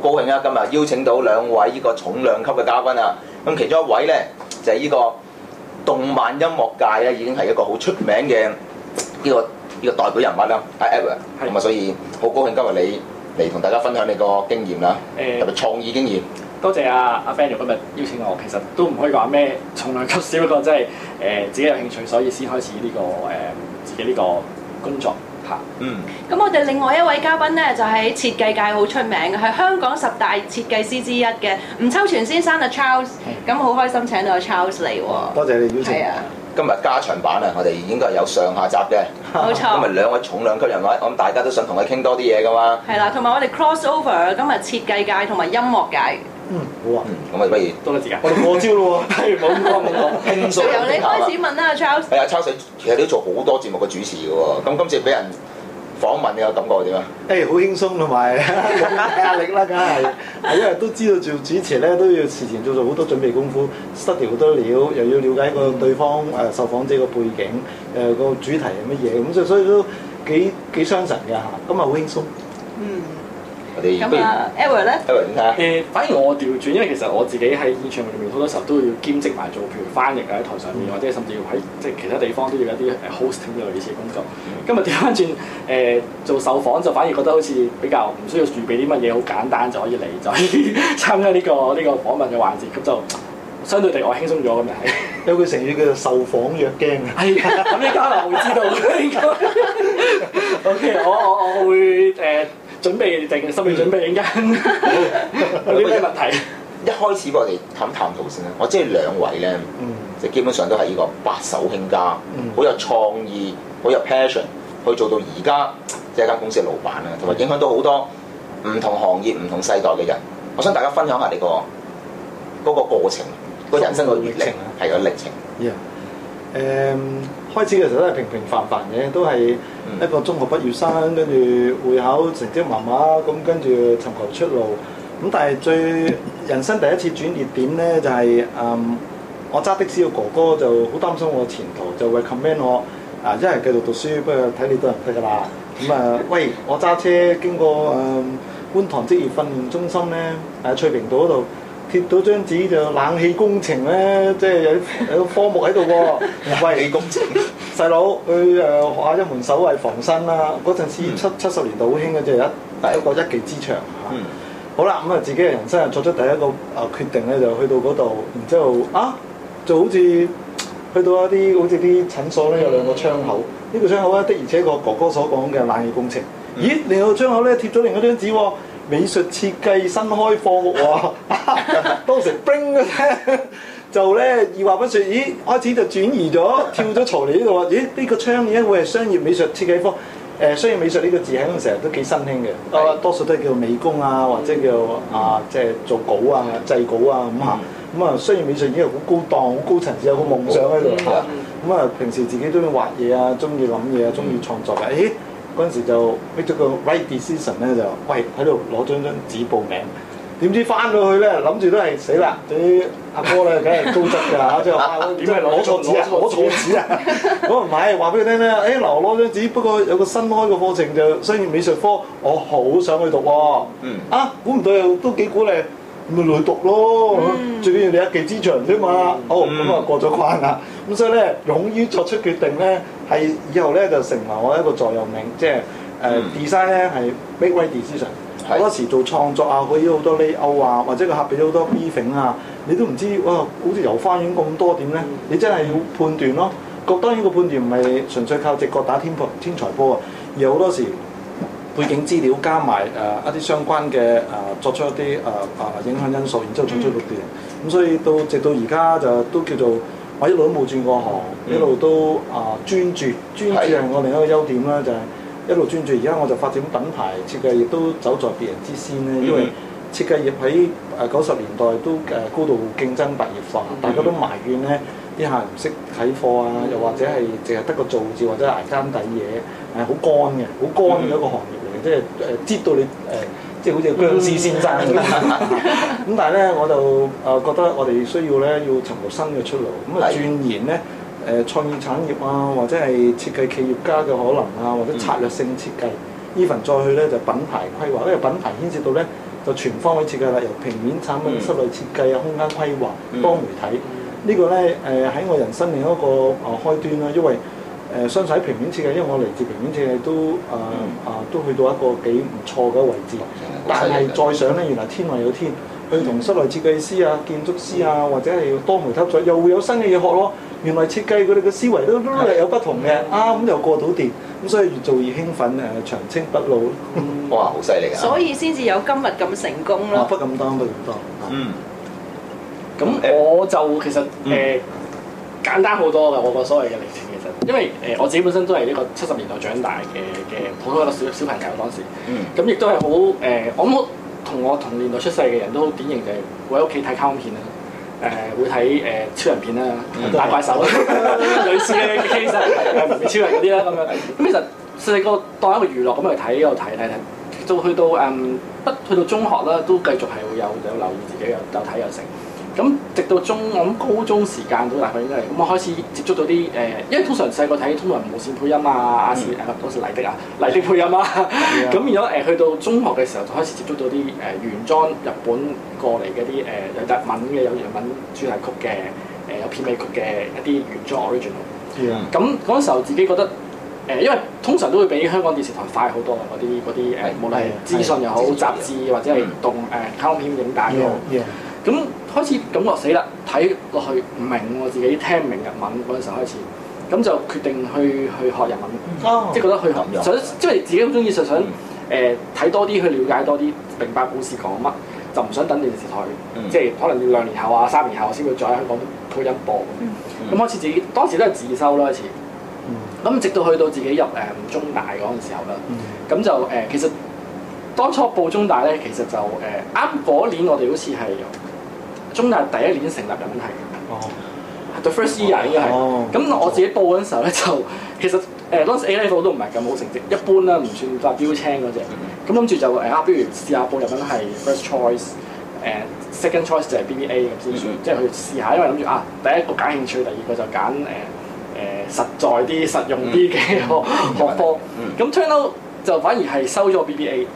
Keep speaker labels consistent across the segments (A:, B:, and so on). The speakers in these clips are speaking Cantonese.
A: 高興啊！今日邀請到兩位呢個重量級嘅嘉賓啊！咁其中一位咧就係呢個動漫音樂界咧已經係一個好出名嘅呢個代表人物啦，阿 Edward。咁啊，所以好高興今日你嚟同大家分享你個經驗啦，特別創意經驗。
B: 多謝阿 Fanny 今日邀請我，其實都唔可以話咩重量級，只不過真係自己有興趣，所以先開始呢個自己呢個工作嚇。
C: 咁我哋另外一位嘉賓咧就喺設計界好出名嘅，係香港10大設計師之一嘅吳秋全先生啊 Charles。咁好開心請到阿 Charles 嚟喎。
D: 多謝你邀請。
C: 係啊。
A: 今日加長版啊，我哋應該係有上下集嘅。
C: 冇錯。
A: 今日兩位重量級人物，我諗大家都想同佢傾多啲嘢噶嘛。
C: 係啦，同埋我哋 cross over 今日設計界同埋音樂界。
D: 好啊。
A: 咁啊，不如
B: 多謝時間。
D: 我哋過招咯喎。
B: 係冇講。
A: 輕鬆。
C: 由你開始問啦 ，Charles。
A: 係啊，Charles，其實你都做好多節目嘅主持嘅喎，咁今次俾人訪問你有感覺點啊？
D: 好輕鬆同埋冇壓力啦，梗係。因為都知道做主持咧都要事前做好多準備功夫 ，study 好多料，又要了解個對方受訪者個背景，個主題係乜嘢，咁所以都幾傷神嘅嚇。今日好輕鬆。
C: 咁啊 Edward 咧
A: ？Edward 點睇？
B: 反而我調轉，因為其實我自己喺演唱會裏面好多時候都要兼職埋做，譬如翻譯喺台上面，或者甚至要喺即係其他地方都要有啲hosting 嘅類似嘅工作。今日調翻轉做受訪就反而覺得好似比較唔需要預備啲乜嘢，好簡單就可以嚟就可以參加呢個訪問嘅環節，咁就相對地我輕鬆咗咁就係。
D: 有句成語叫做受訪若驚啊。
B: 係咁你交流會知道應該。OK， 我會準備定心理準備，陣間有啲咩問題？
A: 一開始我哋探討先啦。我知兩位咧，就基本上都係呢個白手興家，好有創意，好有 passion， 去做到而家即係一間公司嘅老闆啦，同埋影響到好多唔同行業、唔同世代嘅人。我想大家分享下你嗰個過程，個人生個歷程，係個歷程。
D: 開始嘅時候都係平平凡凡嘅，都係一個中學畢業生，跟住會考成績麻麻，咁跟住尋求出路。咁但係最人生第一次轉捩點咧，就係我揸的士嘅哥哥就好擔心我前途，就會 recommend 我一係繼續讀書，不過睇你都唔得㗎啦。咁喂，我揸車經過觀塘職業訓練中心咧，翠屏道嗰度。貼到張紙就冷氣工程咧，即係有個科目喺度喎。
A: 冷氣工程，
D: 細佬去學下一門手藝防身啦。嗰陣時70年代好興嘅，就一個一技之長嚇。好啦，咁自己嘅人生又作出第一個決定咧，就去到嗰度，然之後就好似去到一啲好似啲診所咧，有兩個窗口。呢個窗口咧，的而且確哥哥所講嘅冷氣工程。咦，另外個窗口咧貼咗另一張紙喎。美術設計新開課喎，當時 bling 嘅啫，就咧二話不說，咦開始就轉移咗，跳咗槽嚟呢度喎，咦呢個窗而家會係商業美術設計科，商業美術呢個字喺嗰陣時都幾新興嘅，多數都係叫美工啊，或者叫即係做稿啊、製稿啊咁嚇，咁商業美術已經係好高檔、好高層次，有個夢想喺度嚇，咁平時自己都要畫嘢啊，中意諗嘢啊，中意創作嘅，嗰陣時就 make 咗個 right decision 咧，就喂喺度攞張紙報名，點知翻到去咧諗住都係死啦！啲阿哥咧梗係高質㗎嚇，即係話點解攞錯紙啊？攞錯紙啊！咁唔係話俾佢聽咧，嗱我攞張紙，不過有個新開嘅課程就商業美術科，我好想去讀喎。估唔到又都幾鼓勵，咪去讀咯。最緊要你一技之長啫嘛。好咁過咗關啦。咁所以咧，勇於作出決定咧，係以後咧就成為我一個座右銘，即係design 咧係 make right decision。好多時做創作啊，可以好多 layout 啊，或者個客俾咗好多 briefing 啊，你都唔知哇，好似遊花園咁多點咧，你真係要判斷咯。當然個判斷唔係純粹靠直覺打天才波啊，而好多時背景資料加埋一啲相關嘅作出一啲影響因素，然之後作出決定。咁所以直到而家就都叫做。我一路都冇轉過行，一路都專注係我另一個優點啦，就係一路專注。而家我就發展品牌設計，亦都走在別人之先咧。因為設計業喺90年代都高度競爭白熱化，大家都埋怨咧啲客人唔識睇貨啊，又或者係淨係得個造字或者捱間底嘢，好乾嘅一個行業嚟嘅，即係擠到你即係好似僵屍先生咁，但係咧我就覺得我哋需要咧要尋求新嘅出路，咁鑽研咧創意產業啊，或者係設計企業家嘅可能啊，或者策略性設計，even 再去咧就品牌規劃，因為品牌牽涉到咧就全方位設計啦，由平面產品、室內設計啊、空間規劃、多媒體。呢個咧喺我人生另一個開端啦，因為相信喺平面設計，因為我嚟自平面設計都去到一個幾唔錯嘅位置。但係再上咧，原來天外有天，去同室內設計師啊、建築師啊，或者係多媒體合作，又會有新嘅嘢學咯。原來設計佢哋嘅思維都係有不同嘅，咁又過到電，咁所以越做越興奮，長青不老。
A: 哇，好犀利啊！
C: 所以先至有今日咁成功咯。
D: 不敢當，不敢當。
B: 咁我就其實簡單好多嘅，我個所謂嘅歷程其實，因為我自己本身都係呢個70年代長大嘅普通一個小朋友當時，咁亦都係好我諗同我同年代出世嘅人都好典型，就係會喺屋企睇卡通片啦，會睇超人片啦，打怪獸啦，類似嘅 case 超人嗰啲啦咁樣。咁其實細個當一個娛樂咁去睇，又睇，到去到中學啦，都繼續係會有留意自己有睇有成。咁直到我諗高中時間到大概應該係咁，我開始接觸到啲因為通常細個睇通常無線配音啊、亞視嗰時麗的配音啊，咁變咗去到中學嘅時候就開始接觸到啲原裝日本過嚟嘅啲有日文嘅有日文主題曲嘅有片尾曲嘅一啲原裝 original。咁嗰陣時候自己覺得因為通常都會比香港電視台快好多嗰啲無論係資訊又好、雜誌或者係卡通片影帶都好。咁開始感覺死啦，睇落去唔明喎，自己聽唔明日文嗰陣時候開始，咁就決定去學日文，即係覺得去學想，因為自己好中意，就想睇多啲，去了解多啲，明白故事講乜，就唔想等電視台，即係可能要2年後啊、3年後先會再喺香港配音播。咁開始自己當時都係自修啦，開始。咁直到去到自己入中大嗰陣時候啦，咁就其實當初報中大咧，其實就啱嗰年我哋好似係中大第一年成立日文系，the first year 應該係。咁我自己報嗰陣時候咧，就其實當時 A level 都唔係咁好成績，一般啦，唔算話標青嗰隻。咁諗住就不如試下報日文系 first choice，second choice 就係 BBA 咁先算，即係去試下，因為諗住第一個揀興趣，第二個就揀實在啲、實用啲嘅學科。咁 turn out 就反而係收咗 BBA。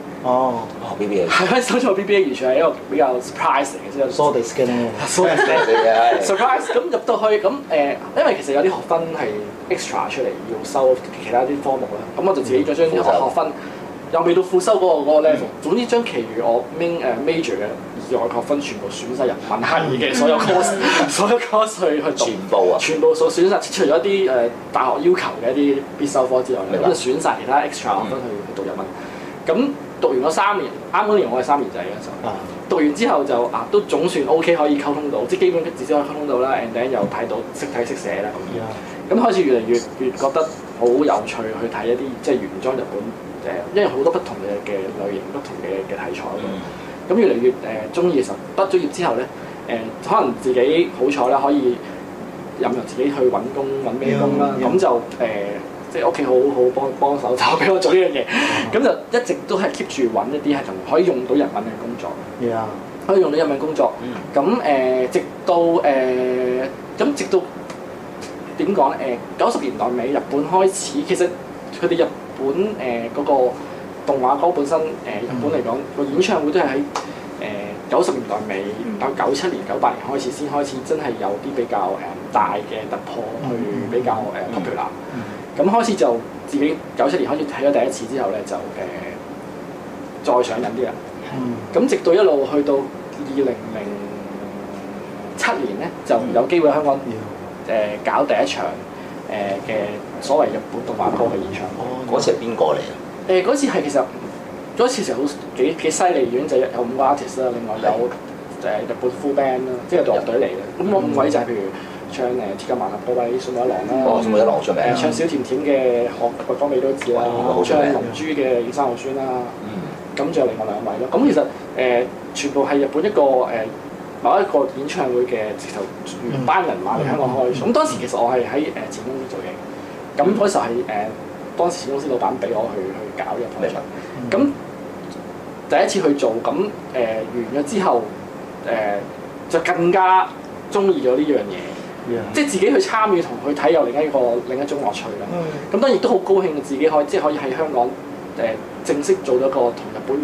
A: BBA
B: 係收咗 BBA 完全係一個比較 surprise 嚟嘅，即係
D: so disc
B: 嘅 surprise。咁入到去咁因為其實有啲學分係 extra 出嚟要收其他啲科目啦，咁我就自己再將啲學分又未到副修嗰個 level，總之將其餘我 major 嘅以外學分全部選晒入文系嘅所有 course 去讀，全部所選晒，除咗一啲大學要求嘅一啲必修科之外咧，咁就選晒其他 extra 學分去讀日文。咁讀完嗰3年，啱嗰年我係3年制嘅時候，讀完之後就都總算 OK 可以溝通到，即係基本至少可以溝通到啦 and then 又睇到識睇識寫啦咁。咁開始越嚟越覺得好有趣去睇一啲即係原裝日本因為好多不同嘅類型、不同嘅題材咁越嚟越中意嘅時候，畢咗業之後咧可能自己好彩啦，可以任由自己去揾工揾咩工啦，咁就即係屋企好幫手，就俾我做呢樣嘢，咁就一直都係 keep 住揾一啲係同可以用到日文嘅工作，可以用到日文工作。咁直到點講咧？90年代尾日本開始，其實佢哋日本嗰個動畫歌本身日本嚟講個演唱會都係喺90年代尾到97年、98年開始先開始真係有啲比較大嘅突破，去比較popular。咁開始就自己97年開始睇咗第一次之後咧，就再上癮啲啦。咁直到一路去到2007年咧，就有機會喺香港搞第一場嘅所謂日本動畫歌嘅演唱會。
A: 嗰次係邊個嚟啊？
B: 嗰次係其實嗰次其實好幾犀利，已經就有5個 artist 啦，另外有日本 full band 啦，即係樂隊嚟嘅。咁我5位就係譬如唱鐵甲萬能破壞送我一郎啦，
A: 送我一郎好出名。
B: 唱小甜甜嘅各方美都知啦，唱龍珠嘅影山浩宣啦。咁仲有另外2位咯。咁其實全部係日本一個某一個演唱會嘅直頭原班人馬嚟香港開。咁當時其實我係喺前公司做嘢，咁嗰時候係當時前公司老闆俾我去搞呢個 project。咁第一次去做，咁完咗之後就更加中意咗呢樣嘢，即係自己去參與同去睇有另一種樂趣啦。咁當然亦都好高興自己可以喺香港正式做咗個同日本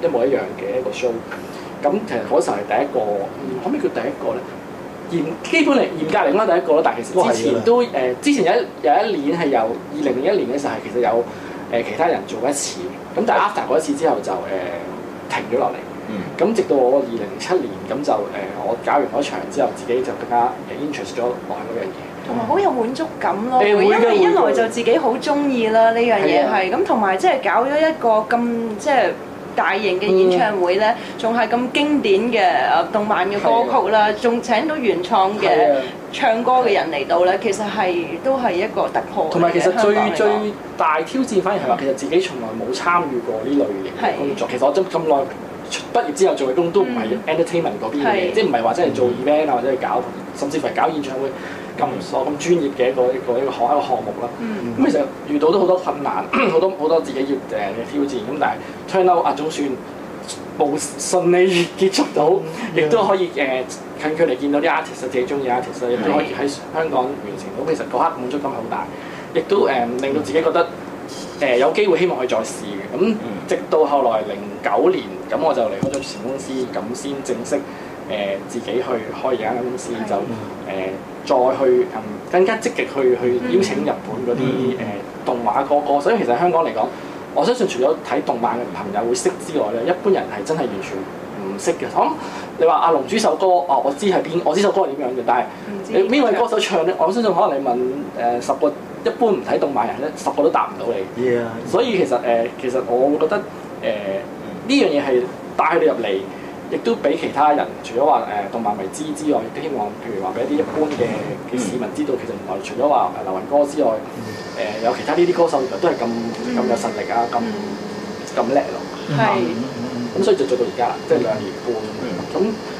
B: 一模一樣嘅一個 show。咁其實嗰時候係第一個，可唔可以叫第一個咧？基本嚟嚴格嚟講第一個咯，但係其實之前都之前有一年係由2001年嘅時候係其實有其他人做過一次，咁但係 after 嗰一次之後就停咗落嚟。咁直到我2007年咁就我搞完嗰場之後，自己就更加interest 咗落去嗰樣嘢，
C: 同埋好有滿足感咯。因為一來就自己好中意啦，呢樣嘢係咁，同埋即係搞咗一個咁即係大型嘅演唱會咧，仲係咁經典嘅動漫嘅歌曲啦，仲請到原創嘅唱歌嘅人嚟到咧，其實都係一個突破。
B: 同埋其實最大挑戰反而係話，其實自己從來冇參與過呢類型嘅工作。其實我咁耐畢業之後做嘅工都唔係 entertainment 嗰邊嘅，即係唔係話真係做 event 啊，或者係搞，甚至乎係搞演唱會咁專業嘅一個項目啦。咁其實遇到都好多困難，好多自己要嘅挑戰。咁但係 turn out 總算冇順利結束到，亦都可以近距離見到啲 artist 自己中意 artist， 亦都可以喺香港完成到。其實嗰刻滿足感好大，亦都令到自己覺得有機會希望去再試嘅。咁直到後來09年，咁我就離開咗前公司，咁先正式自己去開而家間公司，就再去更加積極去邀請日本嗰啲動畫歌。所以其實香港嚟講，我相信除咗睇動漫嘅朋友會識之外咧，一般人係真係完全唔識嘅。咁你話阿龍珠首歌，我知係邊，我知首歌係點樣嘅，但係你邊位歌手唱咧？我相信可能你問10個一般唔睇動漫人咧，10個都答唔到你。Yeah. 所以其實我會覺得呢樣嘢係帶佢哋入嚟，亦都俾其他人除咗話動漫迷知之外，亦都希望譬如話俾一啲一般嘅市民知道，其實原來除咗話流行歌之外，有其他呢啲歌手原來都係咁有實力啊，咁叻咯。
C: 係。
B: 咁所以就做到而家啦，即係2年半。咁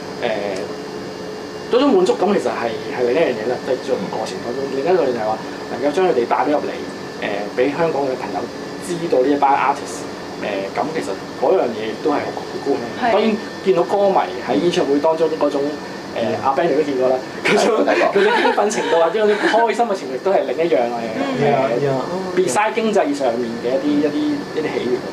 B: 嗰種滿足感其實係另一樣嘢啦，即係做過程當中。另一樣就係話能夠將佢哋帶咗入嚟，俾香港嘅朋友知道呢一班 artist。咁其實嗰樣嘢都係好高興。當然見到歌迷喺演唱會當中嗰種阿 Ben 都見過啦，佢嘅興奮程度或者嗰種開心嘅程度都係另一樣別曬經濟上面嘅一啲喜悅。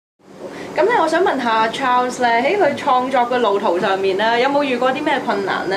C: 我想問下 Charles 咧，喺佢創作嘅路途上面咧，有冇遇過啲咩困難咧？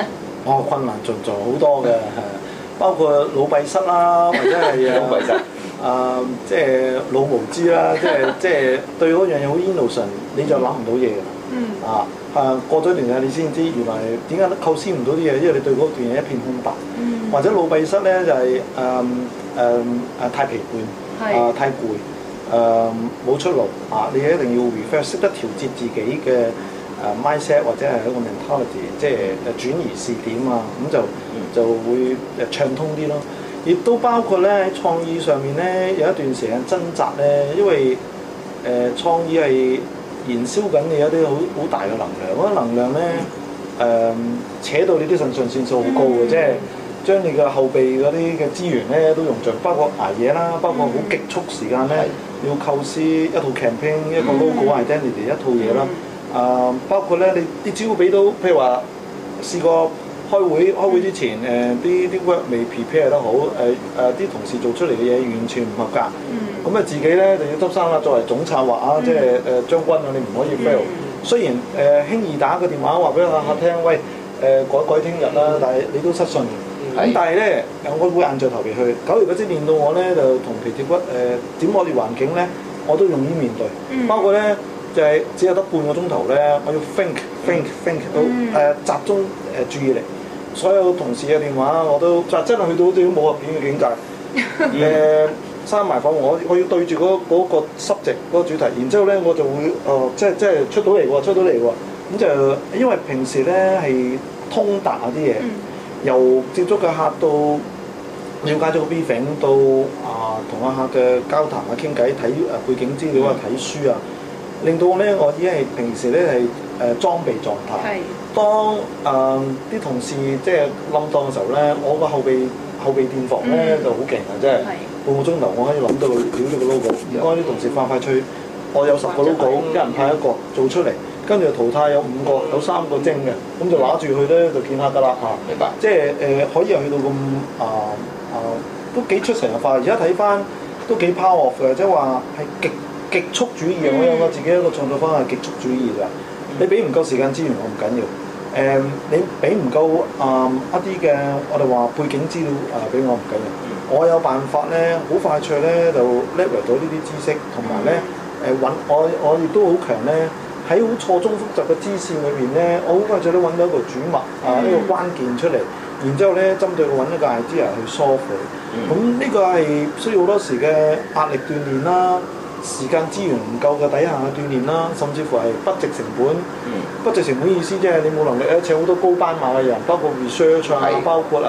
D: 困難重重好多嘅，包括老閉塞啦，或者係
A: 老閉塞
D: 即係老無知啦，即係對嗰樣嘢好 innocent，你就諗唔到嘢㗎。過咗一年你先知原來點解構思唔到啲嘢，因為你對嗰段嘢一片空白。或者老閉塞咧就係太疲倦，太攰，冇出路你一定要 refresh， 識得調節自己嘅mindset 或者係一個 mentality， 即係轉移視點咁就會暢通啲咯。亦都包括咧喺創意上面咧有一段時間掙扎咧，因為創意係燃燒緊你有啲好大嘅能量，嗰個能量咧扯到你啲腎上腺素好高嘅，即係將你嘅後備嗰啲嘅資源咧都用盡，包括捱夜啦，包括好極速時間咧要構思一套 campaign 一個 logo identity 一套嘢啦。包括咧你啲資料俾到，譬如話試過開會之前啲 work 未 prepare 得好，啲同事做出嚟嘅嘢完全唔合格，咁自己咧就要執生啦。作為總策劃即係將軍你唔可以 fail。雖然輕易打個電話話俾客聽，喂改聽日啦，但係你都失信。咁但係咧，我會硬着頭皮去。久而久之練到我咧，就同皮鐵骨點惡劣環境咧，我都勇於面對。包括咧就係只有得半個鐘頭咧，我要 think 到集中注意力。所有同事嘅電話我都真係去到好似武俠片嘅境界。閂埋房，我要對住嗰個 subject 嗰個主題，然之後咧我就會即係出到嚟喎，咁就因為平時咧係通達啲嘢。由接觸嘅客到了解咗個 briefing， 到同客嘅交談傾偈，睇背景資料睇書令到我已經係平時咧係裝備狀態。當啲同事即係冧檔嘅時候咧，我個後備電房咧就好勁即係半個鐘頭我可以諗到料咗個 logo。唔該啲同事快脆，我有10個 logo， 一人派一個做出嚟。跟住淘汰有5個，有3個精嘅，咁就揦住佢咧就見客㗎啦
A: 明白。
D: 即係可以去到咁都幾出神入化。而家睇翻都幾 power 嘅，即係話係極速主義。我有我自己一個創作方係極速主義㗎。你俾唔夠時間資源我唔緊要，你俾唔夠一啲嘅我哋話背景資料俾我唔緊要。我有辦法咧，好快脆咧就 leverage 到呢啲知識，同埋咧我亦都好強咧。喺好錯綜複雜嘅支線裏邊咧，我好快脆都揾到一個主脈一個關鍵出嚟，然之後咧針對佢揾一個 idea 去 solve 佢。咁呢個係需要好多時嘅壓力鍛鍊啦，時間資源唔夠嘅底下嘅鍛鍊啦，甚至乎係不值成本。不值成本意思即係你冇能力請好多高班馬嘅人，包括 research 包括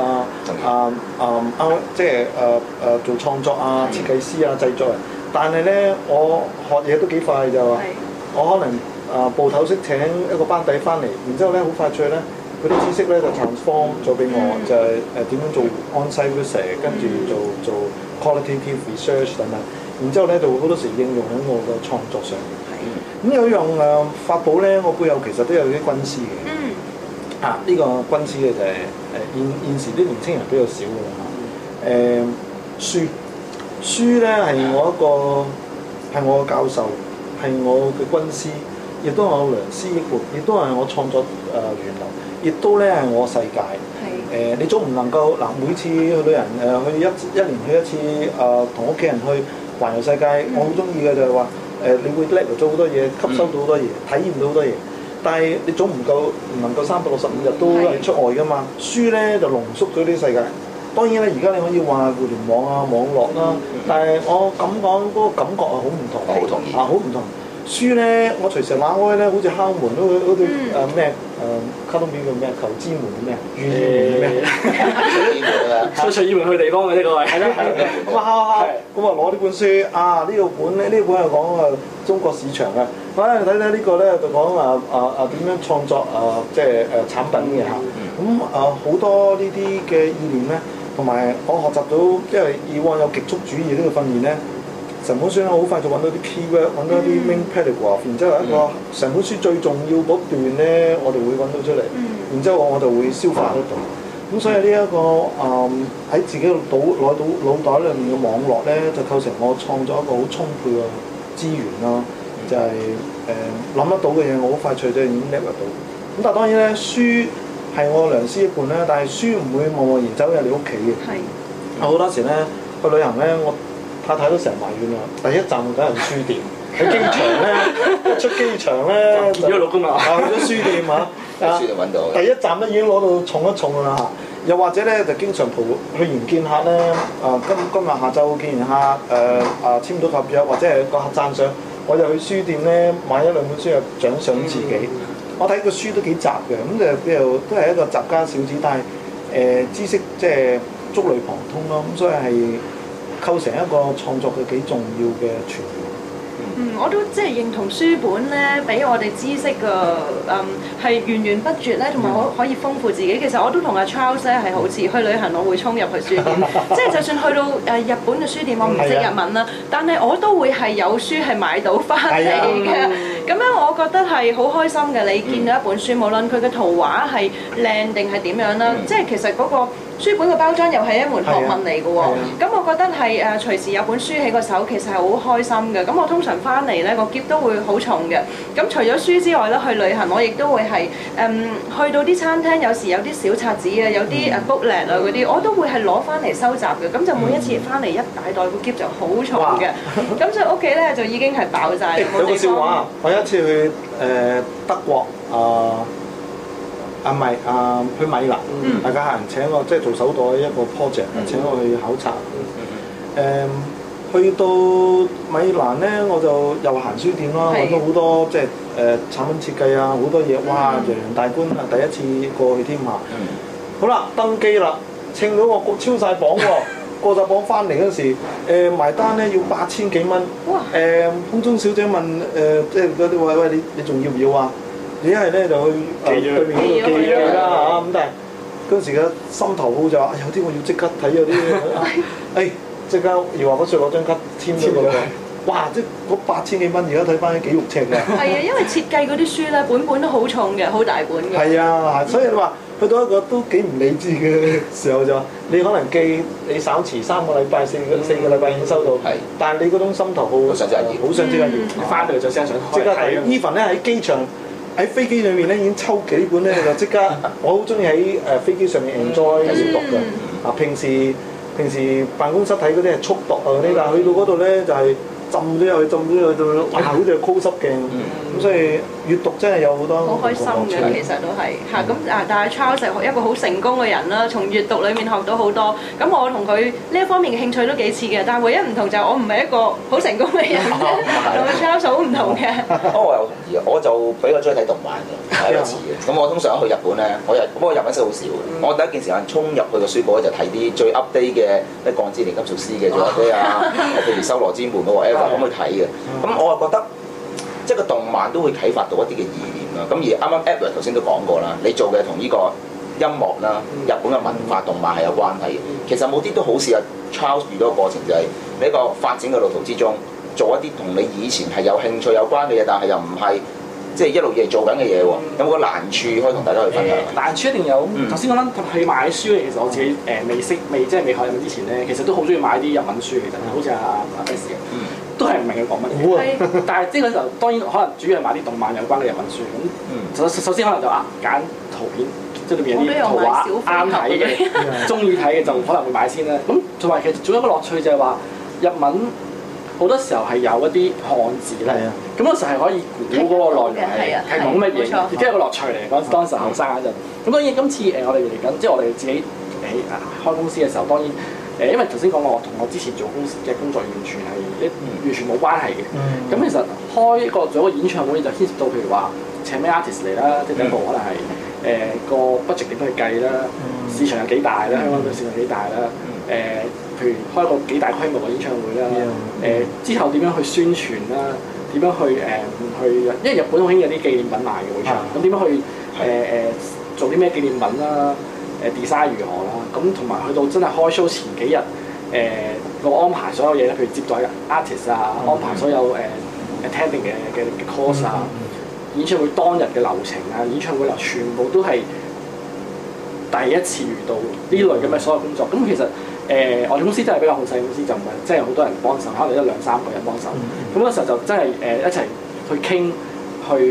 D: 即係做創作設計師製作人。但係咧，我學嘢都幾快就話，我可能。部頭識請一個班底翻嚟，然之後咧好快脆咧，嗰啲知識咧就 transform 咗俾我，就係點樣做 on-site research，跟住做 qualitative research 等等，然之後咧就好多時應用喺我嘅創作上面。咁有一樣法寶咧，我背後其實都有啲軍師嘅。呢個軍師嘅就係現時啲年青人比較少嘅啦。書咧係我嘅教授，係我嘅軍師。亦都係我良師益伴，亦都係我創作源流，亦都咧係我世界。你總唔能夠每次去旅行去一年去一次同屋企人去環遊世界，我好中意嘅就係話你會叻咗好多嘢，吸收到好多嘢，體驗到好多嘢。但係你總唔能夠365日都係出外㗎嘛？書咧就濃縮咗啲世界。當然咧，而家你可以話互聯網網絡啦，但係我咁講嗰個感覺係好唔同。
A: 好同意。
D: 好唔同。書咧，我隨時揦開咧，好似敲門嗰啲咩卡通片叫咩？求之門咩？預言咩？
B: 隨意門去地方嘅呢個係。係啦。
D: 咁敲，咁攞呢本書呢個本咧，呢本係講中國市場嘅。睇睇呢個咧就講點樣創作即係產品嘅嚇。咁好多呢啲嘅意念咧，同埋我學習到，因為以往有極速主義呢個訓練咧。成本書咧，我好快就揾到啲 keyword， 揾到啲 main paragraph，然之後一個成本書最重要嗰段咧，我哋會揾到出嚟，然之後我就會消化得到。咁所以呢一個喺自己腦袋裏面嘅網絡咧，就構成我創作一個好充沛嘅資源啦。就係諗得到嘅嘢，我好快脆就已經 leverage到。咁但係當然咧，書係係我良師益伴啦，但係書唔會貿貿然走入你屋企嘅。
C: 係。
D: 好多時咧去旅行咧，我太太都成日埋怨啦。第一站梗係去書店，喺機場咧，一出機場咧
B: 就見咗老公啦，
D: 去咗書店啊，
A: 書店揾到。
D: 第一站咧已經攞到重一重㗎啦嚇。又或者咧就經常去完見客咧，今日下晝見完客簽到合約，或者係個客讚賞，我就去書店咧買一兩本書，又獎賞自己。我睇個書都幾雜嘅，咁就都係一個雜家小子，但係知識即係觸類旁通咯，咁所以係構成一個創作嘅幾重要嘅傳統。
C: 我都即係認同書本咧，俾我哋知識嘅係源源不絕咧，同埋可以豐富自己。其實我都同阿 Charles 咧係好似去旅行，我會衝入去書店，即係就算去到日本嘅書店，我唔識日文啦，但係我都會係有書係買到翻嚟嘅。咁樣我覺得係好開心嘅。你見到一本書，無論佢嘅圖畫係靚定係點樣啦，即係其實嗰個書本嘅包裝又係一門學問嚟嘅喎。咁我覺得係隨時有本書喺個手，其實係好開心嘅。咁我通常翻嚟咧個篋都會好重嘅。咁除咗書之外咧，去旅行我亦都會係去到啲餐廳，有時有啲小冊子啊，有啲booklet 啊嗰啲，我都會係攞翻嚟收集嘅。咁就每一次翻嚟一大袋個篋就好重嘅。咁所以屋企咧就已經係爆曬。
D: 有個笑話，我有一次去德國去米蘭，大家客人請我即係做手袋一個 project，請我去考察。去到米蘭咧，我就又行書店啦，揾到好多即係產品設計啊，好多嘢，哇！洋洋大觀啊，第一次過去添啊。好啦，登機啦，稱到我超晒磅喎，過晒磅翻嚟嗰時，埋單咧要8000幾蚊。哇！空中小姐問即係嗰啲喂你仲要唔要啊？你一係咧就去對面嗰度寄咗啦嚇，咁但係嗰時嘅心頭好就話有啲我要即刻睇，有啲即刻二話不說攞張卡簽咗個，哇！即係嗰8000幾蚊，而家睇翻幾肉赤嘅。
C: 係啊，因為設計嗰啲書咧，本都好重嘅，好大本嘅。
D: 係啊，所以你話去到一個都幾唔理智嘅時候就話，你可能寄你稍遲3個禮拜、4個禮拜已經收到，但係你嗰種心頭好想即刻要，好想即刻要，
B: 翻到嚟就即刻想
D: 即刻睇。Even 咧喺機場。喺飛機裏面咧已經抽幾本咧就即刻，我好中意喺飛機上面 enjoy 閱讀嘅。平時辦公室睇嗰啲係速讀啊嗰啲，但係去到嗰度咧就係浸咗入去，哇！好似係 close up 鏡咁，所以閱讀真係有好多
C: 好開心嘅，其實都係嚇咁但係 Charles 係一個好成功嘅人啦，從閱讀裡面學到好多。咁我同佢呢一方面嘅興趣都幾似嘅，但係唯一唔同就係我唔係一個好成功嘅人，同 Charles 好唔同嘅。
A: 我又同意啊，我就比較中意睇動漫嘅，係一似嘅。咁我通常去日本咧，我日文識好少嘅。我第一件時間衝入去個書簿就睇啲最 update 嘅咩鋼之鍊金術師嘅最 update 啊，譬如修羅之門嗰個咁去睇嘅。咁我係覺得，即係個動漫都會啟發到一啲嘅意念啦。咁而啱啱 Edward 頭先都講過啦，你做嘅同呢個音樂啦、日本嘅文化動漫係有關係嘅。其實冇啲都好似阿 Charles 遇到個過程，就係你一個發展嘅路途之中，做一啲同你以前係有興趣有關嘅嘢，但係又唔係即係一路嘢做緊嘅嘢喎。有冇個難處可以同大家去分享？
B: 難處一定有。頭先講緊去買書咧，其實我自己未學日文之前咧，其實都好中意買啲日文書。其實好似阿 Bess 都係唔明佢講乜嘢，但係即係嗰時候當然可能主要係買啲動漫有關嘅日文書咁。首先可能就揀圖片，即係裏邊有啲圖畫啱睇嘅、中意睇嘅就可能會買先啦。咁同埋其實仲有一個樂趣就係話日文好多時候係有一啲漢字咧，咁嗰時係可以估嗰個內容係講乜嘢，亦都係個樂趣嚟。當時後生嗰陣，咁當然今次我哋嚟緊，即係我哋自己開公司嘅時候，當然。因為頭先講過，我同我之前做公司嘅工作完全冇關係嘅。咁其實做一個演唱會就牽涉到，譬如話請咩 artist 嚟啦，即係第一步可能係個 budget 點去計啦，市場有幾大啦，香港嘅市場幾大啦。譬如開一個幾大規模嘅演唱會啦，之後點樣去宣傳啦，點樣去因為日本好興有啲紀念品賣嘅會場，咁點樣去做啲咩紀念品啦？design 如何啦？咁同埋去到真係開 show 前幾日，個安排所有嘢咧，譬如接待 artist 啊，安排所有attending 嘅 course 啊，演唱會當日嘅流程啊，演唱會流全部都係第一次遇到呢類咁嘅所有工作。咁其實我哋公司真係比較好細公司，就唔係即係好多人幫手，可能1、2、3個人幫手。咁嗰時候就真係一齊去傾，去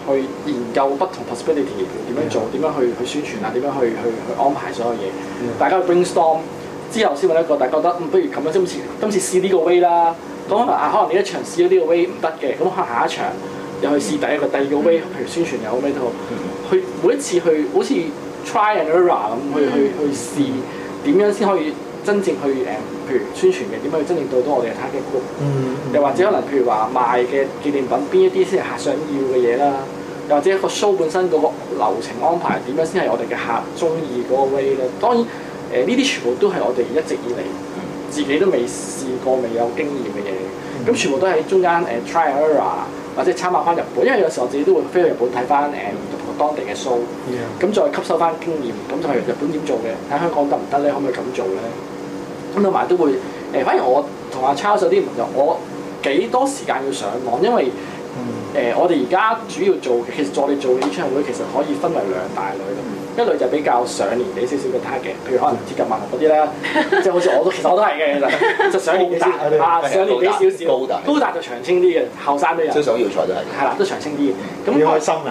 B: 去研究不同 possibility 點樣做，點樣去宣傳啊，點樣去安排所有嘢。大家去 brainstorm 之後先揾一個大家覺得不如咁樣，今次試呢個 way 啦。咁可能你一場試咗呢個 way 唔得嘅，咁可能下一場又去試第二個 way，譬如宣傳又好咩都好，去每一次去好似 try and error 咁去試點樣先可以真正去譬如宣傳嘅點樣去真正到我哋嘅 target group，又或者可能譬如話賣嘅紀念品邊一啲先係客想要嘅嘢啦，又或者一個 show 本身嗰個流程安排點樣先係我哋嘅客中意嗰個 way 咧。當然呢啲全部都係我哋一直以嚟自己都未試過、未有經驗嘅嘢，咁全部都喺中間try and error， 或者參考翻日本，因為有時候我自己都會飛去日本睇翻當地嘅 show， 咁再吸收翻經驗，咁就係日本點做嘅，喺香港得唔得咧？可唔可以咁做咧？咁同埋都會反而我同阿 Charles 有啲唔同，我幾多時間要上網，因為我哋而家主要做嘅，其實我哋做嘅演唱會其實可以分為兩大類咯。一類就比較上年紀少少嘅 target，譬如可能接近萬嗰啲啦，即係好似其實我都係嘅，其實上年紀上年紀少少，高達就長青啲嘅，後生都有。
A: 最想要賽都係。係
B: 啦，都長青啲嘅。咁
D: 你開心啊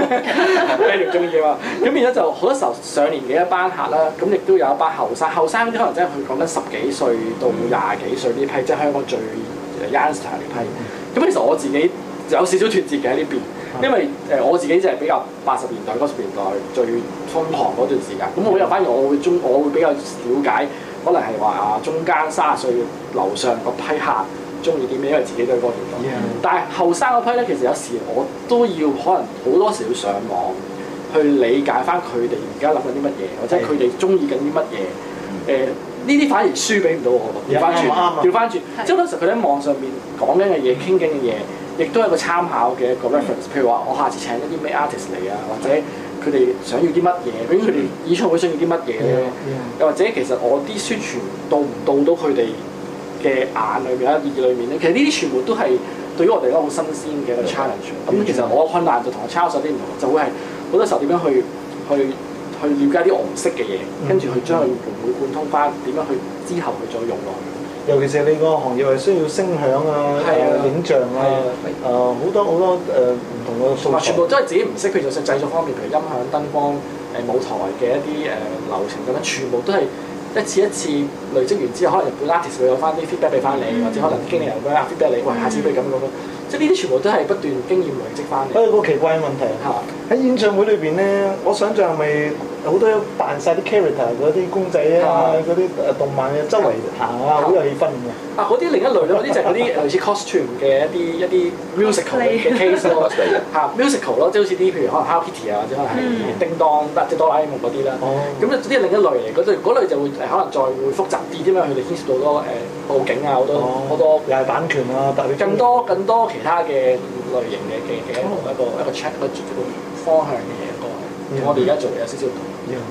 B: ！Daniel 中意啊嘛，咁變咗就好多時候上年紀一班客啦，咁亦都有一班後生嗰啲可能真係佢講緊10幾歲到20幾歲呢批，即係香港最 youngster 呢批。咁其實我自己有少少脫節嘅喺呢邊。因為我自己就係比較80年代、90年代最瘋狂嗰段時間，咁反而我會比較了解，可能係話中間30歲樓上嗰批客中意啲咩，因為自己都係嗰個年代。但係後生嗰批咧，其實有時我都要可能好多時要上網去理解翻佢哋而家諗緊啲乜嘢，或者佢哋中意緊啲乜嘢。呢啲反而輸俾唔到我，調翻轉，即係好多時佢喺網上面講緊嘅嘢、傾緊嘅嘢。亦都係一個參考嘅一個 reference，譬如話我下次請一啲咩 artist 嚟啊，或者佢哋想要啲乜嘢，究竟佢哋演唱會想要啲乜嘢咧？又或者其實我啲宣傳到唔到佢哋嘅眼裏面、耳裏面咧？其實呢啲全部都係對於我哋嚟講好新鮮嘅一個 challenge。咁其實我困難就同阿 Charles 有啲唔同，就會係好多時候點樣去了解啲我唔識嘅嘢，跟住去將佢融會貫通翻，點樣去之後去再用落去。
D: 尤其是你個行業係需要聲響啊、影像啊、好多唔同嘅素材，
B: 全部都係自己唔識，譬如就製作方面，譬如音響、燈光、舞台嘅一啲流程咁樣，全部都係一次一次累積完之後，可能日本 artist 會有翻啲 feedback 俾翻你，或者可能經理人會 feedback 你，喂，下次不如咁樣。即係呢啲全部都係不斷經驗累積翻嚟。
D: 有個奇怪嘅問題喺演唱會裏邊咧，我想象係咪好多扮晒啲 character 嗰啲公仔啊，嗰啲動漫嘅周圍行啊，好有氣氛嘅。
B: 嗰啲另一類咯，嗰啲就係嗰啲類似 costume 嘅一啲 musical 嘅 case 咯，musical 咯，即係好似啲譬如可能 Hello Kitty 啊，或者可能係叮當即係哆啦 A 夢嗰啲啦。咁呢啲係另一類嚟，嗰類就會可能再會複雜啲，因為佢哋牽涉到好多佈景啊，好多
D: 又係版權啊，
B: 更多其他嘅類型嘅一個 check 一個方向嘅嘢，同我哋而家做嘅有少少唔同。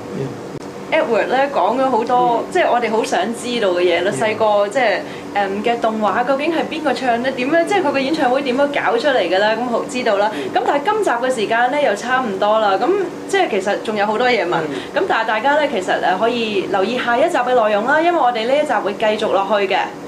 C: Edward 咧講咗好多，即係我哋好想知道嘅嘢啦。細個即係嘅動畫究竟係邊個唱咧？點樣即係佢個演唱會點樣搞出嚟嘅咧？咁好知道啦。咁但係今集嘅時間咧又差唔多啦。咁即係其實仲有好多嘢問。咁但係大家咧其實可以留意下一集嘅內容啦，因為我哋呢一集會繼續落去嘅。